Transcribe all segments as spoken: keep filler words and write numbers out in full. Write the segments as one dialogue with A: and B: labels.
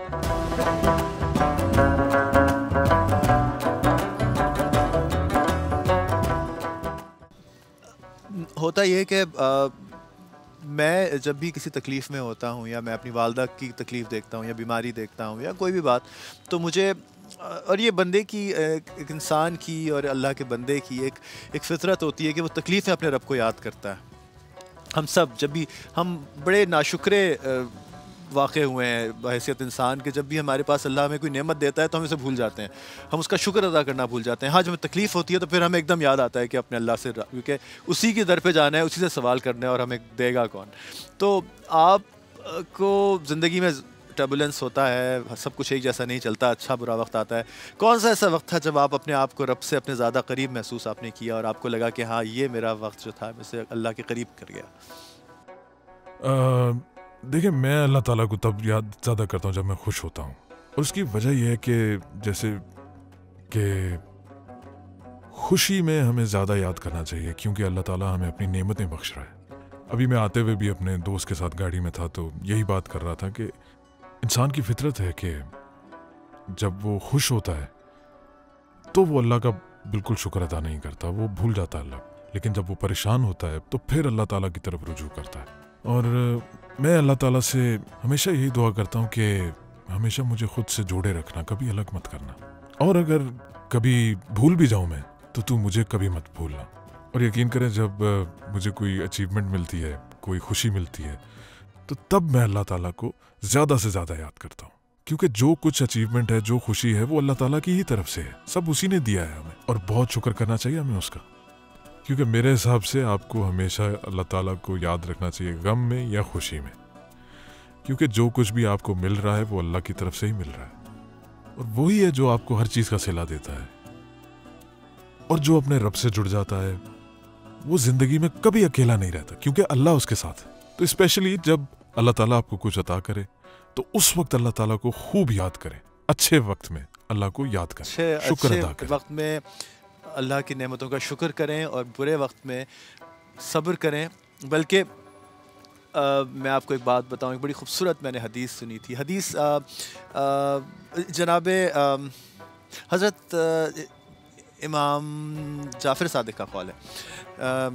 A: ہوتا یہ کہ میں جب بھی کسی تکلیف میں ہوتا ہوں یا میں اپنی والدہ کی تکلیف دیکھتا ہوں یا بیماری دیکھتا ہوں یا کوئی بھی بات، تو مجھے، اور یہ بندے کی، ایک انسان کی اور اللہ کے بندے کی ایک ایک فطرت ہوتی ہے کہ وہ تکلیف میں اپنے رب کو یاد کرتا ہے. ہم سب جب بھی، ہم بڑے ناشکرے واقع ہوئے ہیں بحیثیت انسان کے، جب بھی ہمارے پاس اللہ ہمیں کوئی نعمت دیتا ہے تو ہم اسے بھول جاتے ہیں، ہم اس کا شکر ادا کرنا بھول جاتے ہیں. ہاں جب ہمیں تکلیف ہوتی ہے تو پھر ہمیں ایک دم یاد آتا ہے کہ اپنے اللہ سے، کیونکہ اسی کی در پہ جانا ہے، اسی سے سوال کرنا ہے اور ہمیں دے گا کون. تو آپ کو زندگی میں ٹربولنس ہوتا ہے، سب کچھ ایک جیسا نہیں چلتا، اچھا برا وقت آتا ہے. کون سا ایسا وقت تھا جب آپ اپنے آپ کو رب سے اپنے زیادہ قریب محسوس آپ نے کیا اور آپ کو لگا کہ ہاں یہ میرا وقت جو تھا میں سے اللہ کے قریب کر گیا؟
B: دیکھیں، میں اللہ تعالیٰ کو تب یاد زیادہ کرتا ہوں جب میں خوش ہوتا ہوں، اور اس کی وجہ یہ ہے کہ جیسے کہ خوشی میں ہمیں زیادہ یاد کرنا چاہیے، کیونکہ اللہ تعالیٰ ہمیں اپنی نعمتیں بخش رہا ہے. ابھی میں آتے ہوئے بھی اپنے دوست کے ساتھ گاڑی میں تھا تو یہی بات کر رہا تھا کہ انسان کی فطرت ہے کہ جب وہ خوش ہوتا ہے تو وہ اللہ کا بالکل شکر ادا نہیں کرتا، وہ بھول جاتا ہے اللہ. لیکن جب وہ پریشان ہوتا ہے تو پھر اللہ تعالیٰ کی طرف رجوع کرتا ہے. اور میں اللہ تعالیٰ سے ہمیشہ یہی دعا کرتا ہوں کہ ہمیشہ مجھے خود سے جوڑے رکھنا، کبھی الگ مت کرنا، اور اگر کبھی بھول بھی جاؤں میں تو تو مجھے کبھی مت بھولنا. اور یقین کریں، جب مجھے کوئی اچیومنٹ ملتی ہے، کوئی خوشی ملتی ہے، تو تب میں اللہ تعالیٰ کو زیادہ سے زیادہ یاد کرتا ہوں، کیونکہ جو کچھ اچیومنٹ ہے، جو خوشی ہے، وہ اللہ تعالیٰ کی ہی طرف سے ہے، سب اسی نے دیا ہے ہمیں، اور بہت شکر کرنا چاہیے ہمیں اس کا. کیونکہ میرے حساب سے آپ کو ہمیشہ اللہ تعالیٰ کو یاد رکھنا چاہیے، غم میں یا خوشی میں، کیونکہ جو کچھ بھی آپ کو مل رہا ہے وہ اللہ کی طرف سے ہی مل رہا ہے، اور وہی ہے جو آپ کو ہر چیز کا صلہ دیتا ہے. اور جو اپنے رب سے جڑ جاتا ہے وہ زندگی میں کبھی اکیلا نہیں رہتا، کیونکہ اللہ اس کے ساتھ ہے. تو اسپیشلی جب اللہ تعالیٰ آپ کو کچھ عطا کرے تو اس وقت اللہ تعالیٰ کو خوب یاد کریں، اچھے وقت میں اللہ کو یاد کریں، شکر ادا کریں،
A: وقت میں اللہ کی نعمتوں کا شکر کریں، اور برے وقت میں صبر کریں. بلکہ آ, میں آپ کو ایک بات بتاؤں، ایک بڑی خوبصورت میں نے حدیث سنی تھی. حدیث آ, آ, جناب آ, حضرت آ, امام جعفر صادق کا قول ہے آ,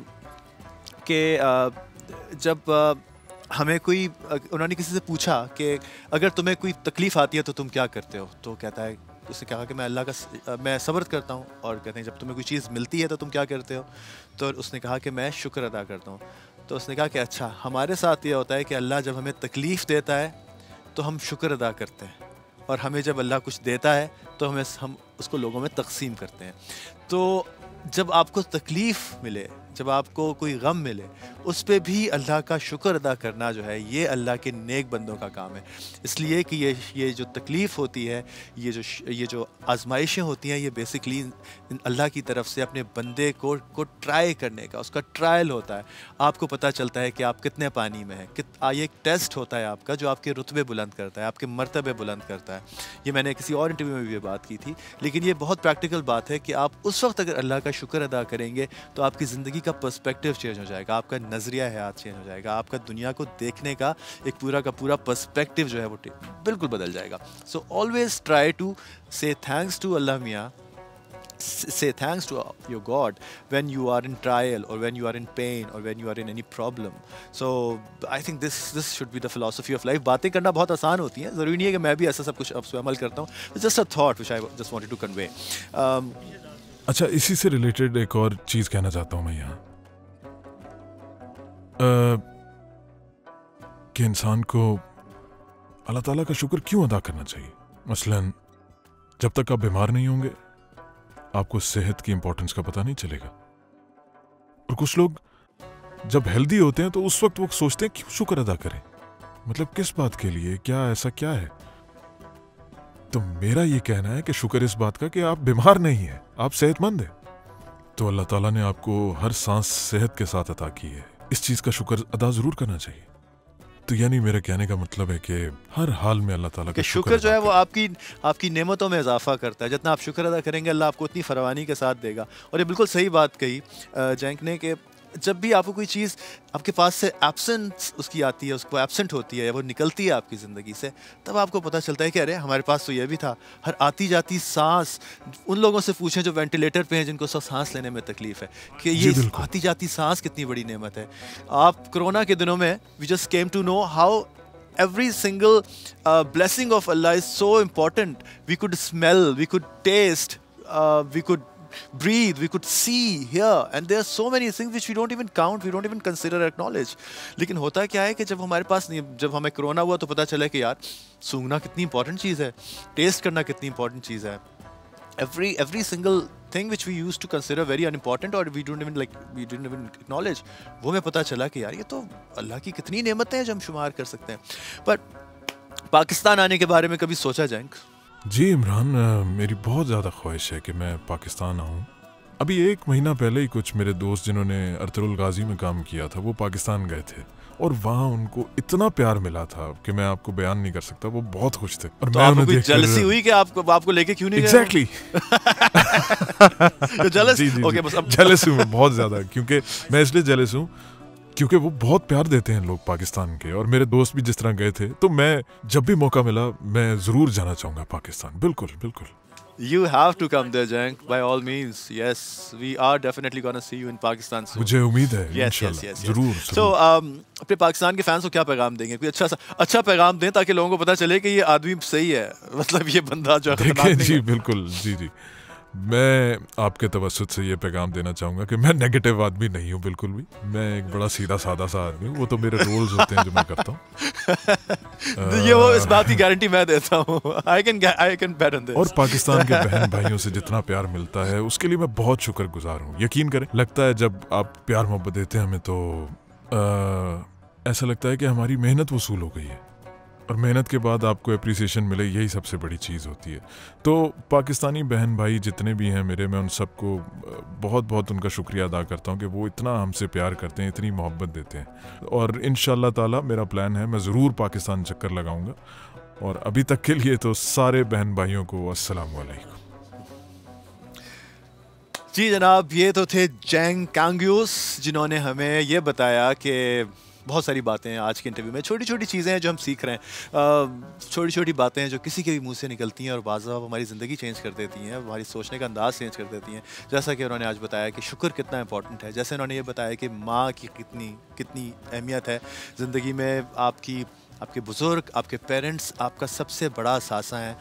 A: کہ آ, جب آ, ہمیں کوئی، انہوں نے کسی سے پوچھا کہ اگر تمہیں کوئی تکلیف آتی ہے تو تم کیا کرتے ہو، تو کہتا ہے، اس نے کہا کہ میں اللہ کا میں صبر کرتا ہوں. اور کہتے ہیں جب تمہیں کوئی چیز ملتی ہے تو تم کیا کرتے ہو، تو اس نے کہا کہ میں شکر ادا کرتا ہوں. تو اس نے کہا کہ اچھا، ہمارے ساتھ یہ ہوتا ہے کہ اللہ جب ہمیں تکلیف دیتا ہے تو ہم شکر ادا کرتے ہیں، اور ہمیں جب اللہ کچھ دیتا ہے تو ہمیں ہم اس کو لوگوں میں تقسیم کرتے ہیں. تو جب آپ کو تکلیف ملے، جب آپ کو کوئی غم ملے، اس پہ بھی اللہ کا شکر ادا کرنا جو ہے، یہ اللہ کے نیک بندوں کا کام ہے. اس لیے کہ یہ یہ جو تکلیف ہوتی ہے، یہ جو یہ جو آزمائشیں ہوتی ہیں، یہ بیسکلی اللہ کی طرف سے اپنے بندے کو کو ٹرائی کرنے کا، اس کا ٹرائل ہوتا ہے. آپ کو پتہ چلتا ہے کہ آپ کتنے پانی میں ہیں. یہ ایک ٹیسٹ ہوتا ہے آپ کا، جو آپ کے رتبے بلند کرتا ہے، آپ کے مرتبے بلند کرتا ہے. یہ میں نے کسی اور انٹرویو میں بھی یہ بات کی تھی، لیکن یہ بہت پریکٹیکل بات ہے کہ آپ اس وقت اگر اللہ کا شکر ادا کریں گے تو آپ کی زندگی کا پرسپیکٹیو چینج ہو جائے گا، آپ کا نظریہ حیات چینج ہو جائے گا، آپ کا دنیا کو دیکھنے کا ایک پورا کا پورا پرسپیکٹیو جو ہے وہ بالکل بدل جائے گا. سو آلویز ٹرائی ٹو سے تھینکس ٹو اللہ میاں، say thanks to your God when you are in trial or when you are in pain or when you are in any problem. So I think this this should be the philosophy of life. باتیں کرنا بہت آسان ہوتی ہیں، ضروری نہیں ہے کہ میں بھی ایسا سب کچھ اب سے عمل کرتا ہوں. It's just a thought which I just wanted to convey. um,
B: اچھا، اسی سے ریلیٹڈ ایک اور چیز کہنا چاہتا ہوں میں یہاں، کہ انسان کو اللہ تعالیٰ کا شکر کیوں ادا کرنا چاہیے. مثلاً جب تک آپ بیمار نہیں ہوں گے آپ کو صحت کی امپورٹنس کا پتہ نہیں چلے گا. اور کچھ لوگ جب ہیلدی ہوتے ہیں تو اس وقت وہ سوچتے ہیں کیوں شکر ادا کریں، مطلب کس بات کے لیے، کیا ایسا کیا ہے. تو میرا یہ کہنا ہے کہ شکر اس بات کا کہ آپ بیمار نہیں ہیں، آپ صحت مند ہیں. تو اللہ تعالیٰ نے آپ کو ہر سانس صحت کے ساتھ عطا کی ہے، اس چیز کا شکر ادا ضرور کرنا چاہیے. تو یعنی میرے کہنے کا مطلب ہے کہ ہر حال میں اللہ تعالیٰ کا
A: شکر جو ہے وہ آپ کی آپ کی نعمتوں میں اضافہ کرتا ہے. جتنا آپ شکر ادا کریں گے اللہ آپ کو اتنی فراوانی کے ساتھ دے گا. اور یہ بالکل صحیح بات کہی جینک نے کہ جب بھی آپ کو کوئی چیز آپ کے پاس سے ایبسنس اس کی آتی ہے, اس کو ایبسنٹ ہوتی ہے یا وہ نکلتی ہے آپ کی زندگی سے, تب آپ کو پتہ چلتا ہے کہ ارے ہمارے پاس تو یہ بھی تھا. ہر آتی جاتی سانس, ان لوگوں سے پوچھیں جو وینٹیلیٹر پہ ہیں جن کو سب سانس لینے میں تکلیف ہے, کہ یہ آتی جاتی سانس کتنی بڑی نعمت ہے. آپ کرونا کے دنوں میں we just came to know how every single uh, blessing of Allah is so important. We could smell, we could taste, uh, we could breathe, we could see, hear, and there are so many things which we don't even count, we don't even consider, acknowledge. لیکن ہوتا کیا ہے کہ جب ہمارے پاس نہیں, جب ہمیں کرونا ہوا تو پتہ چلا کہ یار سونگنا کتنی امپورٹنٹ چیز ہے, ٹیسٹ کرنا کتنی امپورٹنٹ چیز ہے. Every every single thing which we used to consider very unimportant or we don't even like we didn't even acknowledge, وہ ہمیں پتہ چلا کہ یار یہ تو اللہ کی کتنی نعمتیں ہیں جو ہم شمار کر سکتے ہیں. بٹ پاکستان آنے کے بارے میں کبھی سوچا جائیں؟
B: جی عمران, میری بہت زیادہ خواہش ہے کہ میں پاکستان آؤں. ابھی ایک مہینہ پہلے ہی کچھ میرے دوست جنہوں نے ارطغرل غازی میں کام کیا تھا وہ پاکستان گئے تھے, اور وہاں ان کو اتنا پیار ملا تھا کہ میں آپ کو بیان نہیں کر سکتا. وہ بہت خوش تھے. اور میں انہیں دیکھ کر
A: جلسی ہوئی کہ آپ کو آپ کو لے کے کیوں نہیں گئے؟
B: ایگزیکٹلی
A: جلس
B: جی جی جلس ہوں میں بہت زیادہ, کیونکہ میں اس لیے جلس ہوں کیونکہ وہ بہت پیار دیتے ہیں لوگ پاکستان کے, اور میرے دوست بھی جس طرح گئے تھے. تو میں جب بھی موقع ملا میں ضرور جانا چاہوں گا پاکستان. بالکل بالکل.
A: You have to come there, Jank, by all means. Yes, we are definitely going to see you in Pakistan soon.
B: مجھے امید ہے
A: yes,
B: انشاءاللہ.
A: yes, yes, yes.
B: ضرور.
A: So, um, اپنے پاکستان کے فینس کو کیا پیغام دیں گے؟ کوئی اچھا سا اچھا پیغام دیں تاکہ لوگوں کو پتہ چلے کہ یہ آدمی صحیح ہے, مطلب یہ بندہ جو ہے
B: دیکھیں. جی بالکل. جی جی میں آپ کے توسط سے یہ پیغام دینا چاہوں گا کہ میں نیگیٹو آدمی نہیں ہوں بالکل بھی. میں ایک بڑا سیدھا سادہ سا آدمی ہوں. وہ تو میرے رولز ہوتے ہیں جو میں کرتا ہوں.
A: یہ وہ اس بات کی گارنٹی میں دیتا ہوں. I can I can bet on this.
B: اور پاکستان کے بہن بھائیوں سے جتنا پیار ملتا ہے اس کے لیے میں بہت شکر گزار ہوں. یقین کریں, لگتا ہے جب آپ پیار محبت دیتے ہیں ہمیں تو ایسا لگتا ہے کہ ہماری محنت وصول ہو گئی ہے, اور محنت کے بعد آپ کو اپریسیشن ملے, یہی سب سے بڑی چیز ہوتی ہے. تو پاکستانی بہن بھائی جتنے بھی ہیں میرے, میں ان سب کو بہت بہت ان کا شکریہ ادا کرتا ہوں کہ وہ اتنا ہم سے پیار کرتے ہیں, اتنی محبت دیتے ہیں. اور انشاءاللہ تعالی میرا پلان ہے میں ضرور پاکستان چکر لگاؤں گا. اور ابھی تک کے لیے تو سارے بہن بھائیوں کو السلام علیکم.
A: جی جناب, یہ تو تھے جینگ کانگیوس جنہوں نے ہمیں یہ بتایا کہ بہت ساری باتیں ہیں آج کے انٹرویو میں, چھوٹی چھوٹی چیزیں ہیں جو ہم سیکھ رہے ہیں, چھوٹی چھوٹی باتیں ہیں جو کسی کے بھی منہ سے نکلتی ہیں اور بعض دفعہ ہماری زندگی چینج کر دیتی ہیں, ہماری سوچنے کا انداز چینج کر دیتی ہیں. جیسا کہ انہوں نے آج بتایا کہ شکر کتنا امپورٹنٹ ہے, جیسے انہوں نے یہ بتایا کہ ماں کی کتنی کتنی اہمیت ہے زندگی میں. آپ کی آپ کے بزرگ, آپ کے پیرنٹس آپ کا سب سے بڑا اثاثہ ہیں.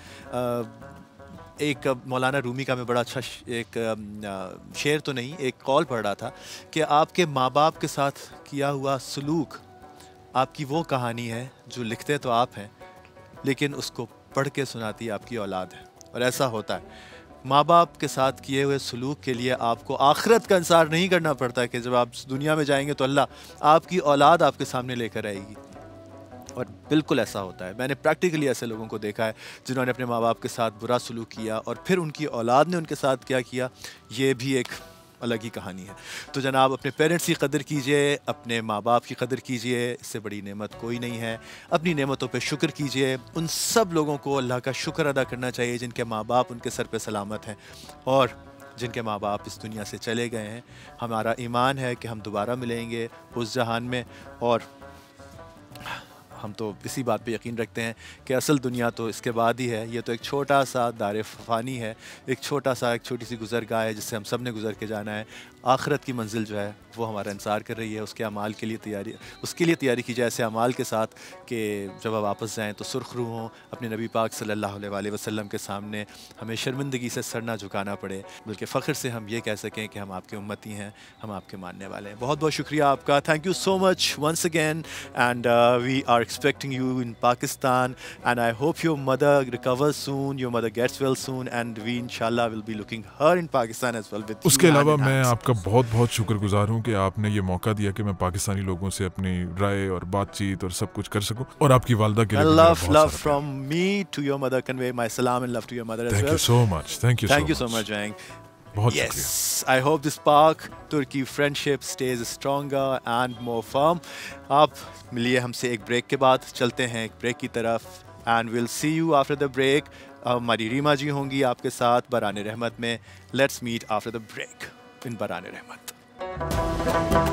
A: ایک مولانا رومی کا میں بڑا اچھا ایک شعر تو نہیں, ایک قول پڑھ رہا تھا کہ آپ کے ماں باپ کے ساتھ کیا ہوا سلوک آپ کی وہ کہانی ہے جو لکھتے تو آپ ہیں لیکن اس کو پڑھ کے سناتی آپ کی اولاد ہے. اور ایسا ہوتا ہے, ماں باپ کے ساتھ کیے ہوئے سلوک کے لیے آپ کو آخرت کا انتظار نہیں کرنا پڑتا کہ جب آپ دنیا میں جائیں گے تو اللہ آپ کی اولاد آپ کے سامنے لے کر آئے گی. اور بالکل ایسا ہوتا ہے. میں نے پریکٹیکلی ایسے لوگوں کو دیکھا ہے جنہوں نے اپنے ماں باپ کے ساتھ برا سلوک کیا اور پھر ان کی اولاد نے ان کے ساتھ کیا کیا, یہ بھی ایک الگ ہی کہانی ہے. تو جناب اپنے پیرنٹس کی قدر کیجئے, اپنے ماں باپ کی قدر کیجئے, اس سے بڑی نعمت کوئی نہیں ہے. اپنی نعمتوں پہ شکر کیجئے. ان سب لوگوں کو اللہ کا شکر ادا کرنا چاہیے جن کے ماں باپ ان کے سر پہ سلامت ہیں اور جن کے ماں باپ اس دنیا سے چلے گئے ہیں. ہمارا ایمان ہے کہ ہم دوبارہ ملیں گے اس جہان میں, اور ہم تو اسی بات پہ یقین رکھتے ہیں کہ اصل دنیا تو اس کے بعد ہی ہے. یہ تو ایک چھوٹا سا دار فانی ہے, ایک چھوٹا سا ایک چھوٹی سی گزرگاہ ہے جس سے ہم سب نے گزر کے جانا ہے. آخرت کی منزل جو ہے وہ ہمارا انتظار کر رہی ہے. اس کے اعمال کے لیے تیاری اس کے لیے تیاری کی جائے ایسے اعمال کے ساتھ کہ جب آپ واپس جائیں تو سرخ روح ہوں, اپنے نبی پاک صلی اللہ علیہ وسلم کے سامنے ہمیں شرمندگی سے سر نہ جھکانا پڑے بلکہ فخر سے ہم یہ کہہ سکیں کہ ہم آپ کے امتی ہیں, ہم آپ کے ماننے والے ہیں. بہت بہت شکریہ آپ کا. Thank you so much once again, and we are expecting you in Pakistan, and I hope your mother recovers soon, your mother gets well soon, and we inshallah will be looking her in Pakistan as well with you.
B: اس کے علاوہ میں آپ کا بہت بہت شکر گزار ہوں کہ آپ نے یہ موقع دیا کہ میں پاکستانی لوگوں سے اپنی رائے اور بات چیت اور سب کچھ کر سکوں, اور آپ کی والدہ کے لیے
A: love love from me to your mother, convey my salam and love to your mother as well.
B: Thank you so much. Thank you so much.
A: Thank you so much, Jang.
B: بہت
A: Yes,
B: شکریہ.
A: I hope this Pak-Turkey friendship stays stronger and more firm. آپ ملیے ہم سے ایک break کے بعد, چلتے ہیں ایک بریک کی طرف, and we'll see you after the break. ہماری ریما جی ہوں گی آپ کے ساتھ بران رحمت میں. Let's meet after the break in بران رحمت.